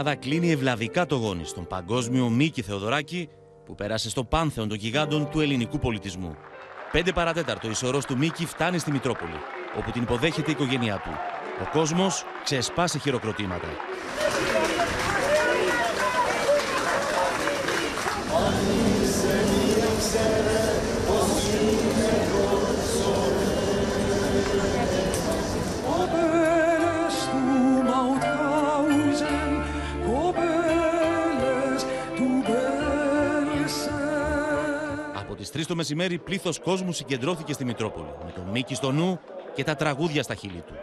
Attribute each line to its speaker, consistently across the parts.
Speaker 1: Ελλάδα κλείνει ευλαβικά το γόνι στον παγκόσμιο Μίκη Θεοδωράκη, που πέρασε στο πάνθεον των γιγάντων του ελληνικού πολιτισμού. 5 παρατέταρτο η σωρός του Μίκη φτάνει στη Μητρόπολη, όπου την υποδέχεται η οικογένειά του. Ο κόσμος ξεσπά σε χειροκροτήματα. Από τις 3 το μεσημέρι πλήθος κόσμου συγκεντρώθηκε στη Μητρόπολη, με τον Μίκη στο νου και τα τραγούδια στα χείλη του.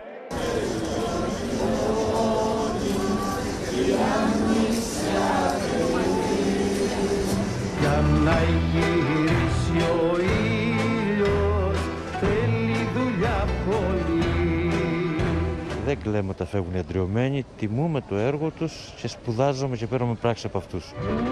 Speaker 2: Για να γυρίσει ο ήλιος θέλει δουλειά πολύ.
Speaker 3: Δεν κλαίμε όταν φεύγουν οι αντριωμένοι, τιμούμε το έργο τους και σπουδάζουμε και παίρνουμε πράξη από αυτούς.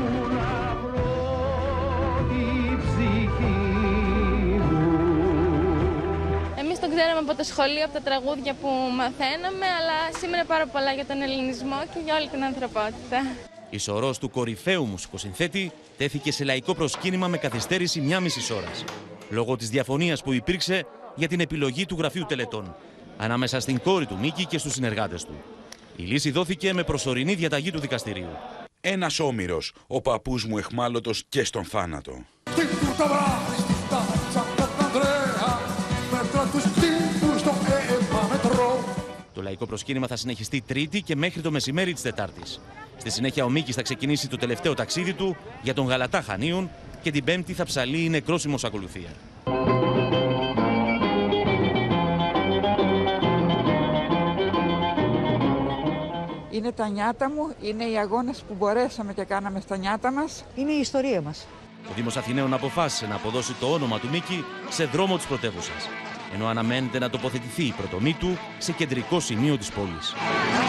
Speaker 4: Εμείς τον ξέραμε από το σχολείο, από τα τραγούδια που μαθαίναμε, αλλά σήμαινε πάρα πολλά για τον ελληνισμό και για όλη την ανθρωπότητα.
Speaker 1: Η σωρός του κορυφαίου μουσικοσυνθέτη τέθηκε σε λαϊκό προσκύνημα με καθυστέρηση 1,5 ώρας, λόγω της διαφωνίας που υπήρξε για την επιλογή του γραφείου τελετών ανάμεσα στην κόρη του Μίκη και στους συνεργάτες του. Η λύση δόθηκε με προσωρινή διαταγή του δικαστηρίου.
Speaker 5: Ένας Όμηρος, ο παππούς μου εχμάλωτος και στον θάνατο.
Speaker 1: Το λαϊκό προσκύνημα θα συνεχιστεί Τρίτη και μέχρι το μεσημέρι της Τετάρτης. Στη συνέχεια ο Μίκης θα ξεκινήσει το τελευταίο ταξίδι του για τον Γαλατά Χανίων και την Πέμπτη θα ψαλεί η νεκρόσιμος ακολουθία.
Speaker 6: Είναι τα νιάτα μου, είναι οι αγώνες που μπορέσαμε και κάναμε στα νιάτα μας. Είναι η ιστορία μας.
Speaker 1: Ο Δήμος Αθηναίων αποφάσισε να αποδώσει το όνομα του Μίκη σε δρόμο της πρωτεύουσας, ενώ αναμένεται να τοποθετηθεί η πρωτομή του σε κεντρικό σημείο της πόλης.